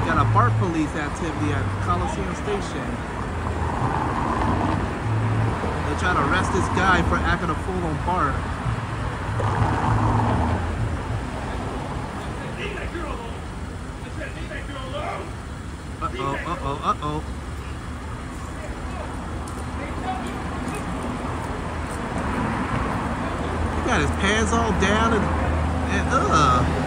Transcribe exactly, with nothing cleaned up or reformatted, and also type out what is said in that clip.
got a Bart police activity at Coliseum Station. They're trying to arrest this guy for acting a fool on Bart. Uh-oh, uh-oh, uh-oh. He got his pants all down and, and uh